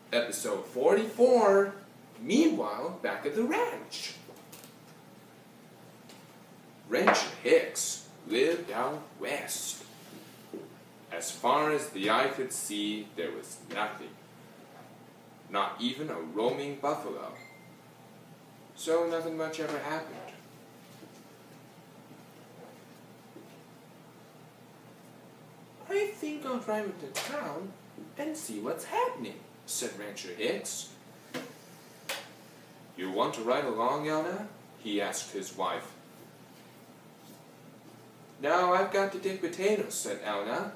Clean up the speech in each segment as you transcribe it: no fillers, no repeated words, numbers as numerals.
Episode 44. Meanwhile, back at the ranch. Rancher Hicks lived out west. As far as the eye could see, there was nothing. Not even a roaming buffalo. So nothing much ever happened. I think I'll drive into town and see what's happening, said Rancher Hicks. You want to ride along, Elna? He asked his wife. No, I've got to dig potatoes, said Elna.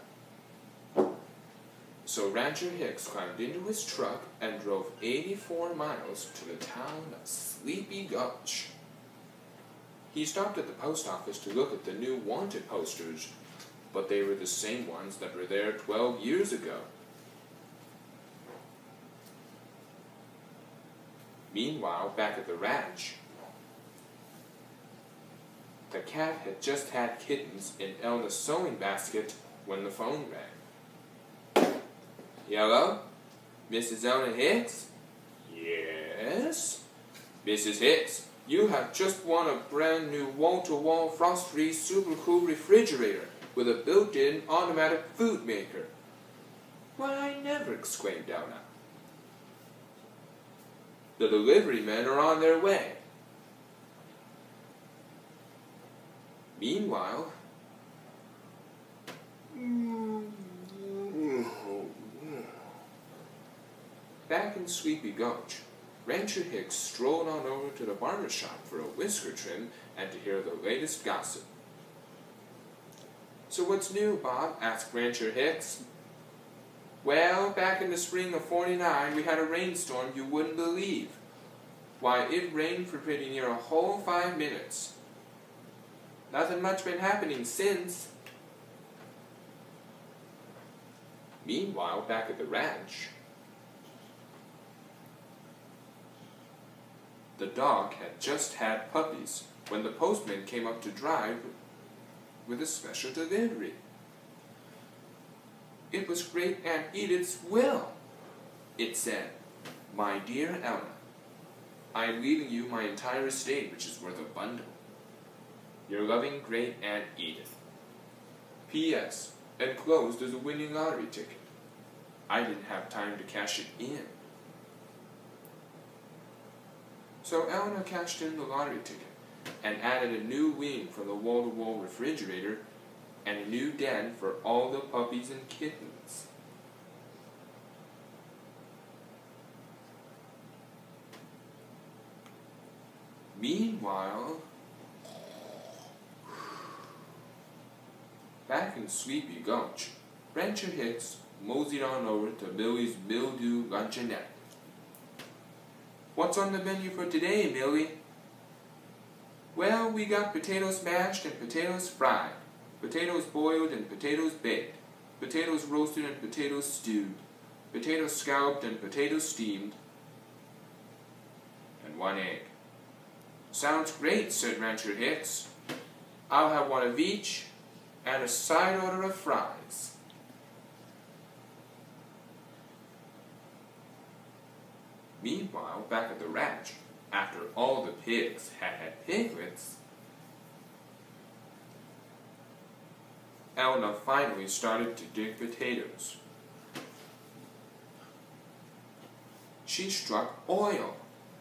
So Rancher Hicks climbed into his truck and drove 84 miles to the town of Sleepy Gulch. He stopped at the post office to look at the new wanted posters, but they were the same ones that were there 12 years ago. Meanwhile, back at the ranch, the cat had just had kittens in Elna's sewing basket when the phone rang. Hello? Mrs. Elna Hicks? Yes? Mrs. Hicks, you have just won a brand new wall-to-wall frost-free super cool refrigerator with a built-in automatic food maker. Why, I never, exclaimed Elna. The delivery men are on their way. Meanwhile, back in Sleepy Gulch, Rancher Hicks strolled on over to the barber shop for a whisker trim and to hear the latest gossip. So what's new, Bob? Asked Rancher Hicks. Well, back in the spring of '49, we had a rainstorm you wouldn't believe. Why, it rained for pretty near a whole 5 minutes. Nothing much been happening since. Meanwhile, back at the ranch, the dog had just had puppies when the postman came up to drive with a special delivery. It was Great Aunt Edith's will. It said, "My dear Elna, I am leaving you my entire estate, which is worth a bundle. Your loving Great Aunt Edith. P.S. Enclosed is a winning lottery ticket. I didn't have time to cash it in." So Elna cashed in the lottery ticket and added a new wing for the wall-to-wall refrigerator and a new den for all the puppies and kittens. Meanwhile, back in Sleepy Gulch, Rancher Hicks moseyed on over to Millie's Mildew Luncheonette. What's on the menu for today, Millie? Well, we got potatoes mashed and potatoes fried, potatoes boiled and potatoes baked, potatoes roasted and potatoes stewed, potatoes scalloped and potatoes steamed, and 1 egg. Sounds great, said Rancher Hicks. I'll have one of each and a side order of fries. Meanwhile, back at the ranch, after all the pigs had had piglets, Elna finally started to dig potatoes. She struck oil.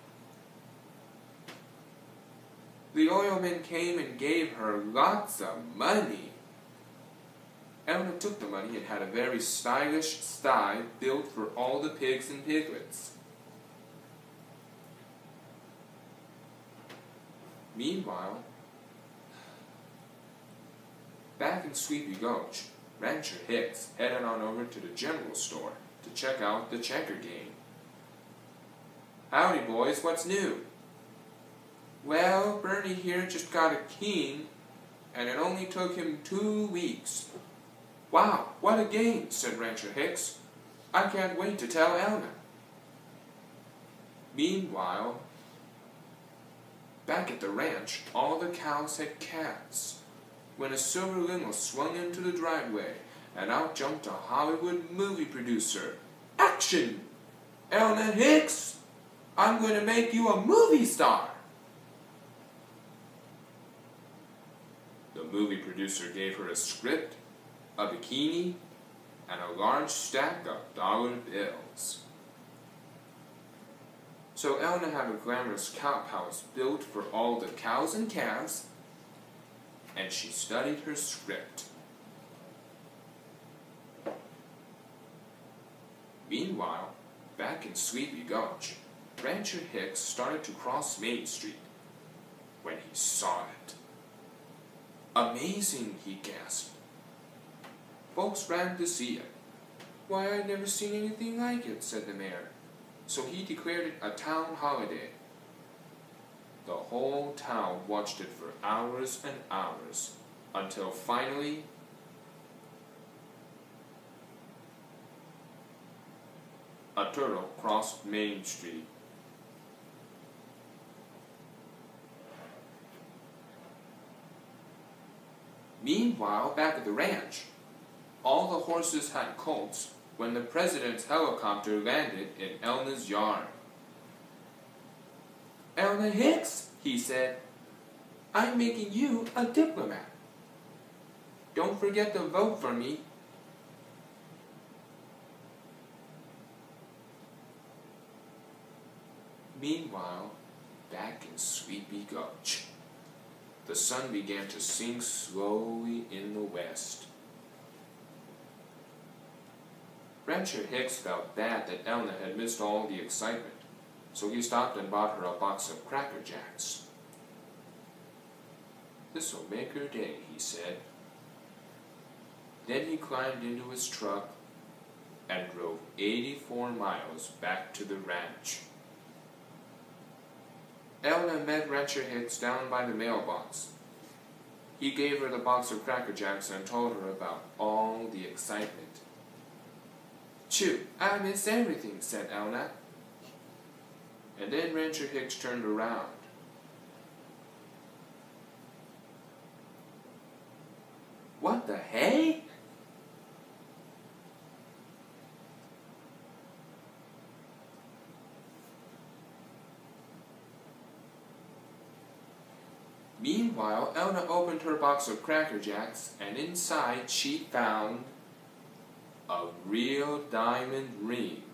The oilman came and gave her lots of money. Elna took the money and had a very stylish sty built for all the pigs and piglets. Meanwhile, back in Sleepy Gulch, Rancher Hicks headed on over to the general store to check out the checker game. Howdy, boys, what's new? Well, Bernie here just got a king, and it only took him 2 weeks. Wow, what a game, said Rancher Hicks. I can't wait to tell Elna. Meanwhile, back at the ranch, all the cows had calves, when a silver limo swung into the driveway, and out jumped a Hollywood movie producer. Action! Elna Hicks, I'm going to make you a movie star. The movie producer gave her a script, a bikini, and a large stack of dollar bills. So Elna had a glamorous cow palace built for all the cows and calves, and she studied her script. Meanwhile, back in Sleepy Gulch, Rancher Hicks started to cross Main Street when he saw it. Amazing, he gasped. Folks ran to see it. Why, I'd never seen anything like it, said the mayor. So he declared it a town holiday. The whole town watched it for hours and hours, until finally a turtle crossed Main Street. Meanwhile, back at the ranch, all the horses had colts when the president's helicopter landed in Elna's yard. Elna Hicks, he said, I'm making you a diplomat. Don't forget to vote for me. Meanwhile, back in Sleepy Gulch, the sun began to sink slowly in the west. Rancher Hicks felt bad that Elna had missed all the excitement, so he stopped and bought her a box of Cracker Jacks. This'll make her day, he said. Then he climbed into his truck and drove 84 miles back to the ranch. Elna met Rancher Hicks down by the mailbox. He gave her the box of Cracker Jacks and told her about all the excitement. Chew, I miss everything, said Elna. And then Rancher Hicks turned around. What the hey? Meanwhile, Elna opened her box of Cracker Jacks, and inside she found a real diamond ring.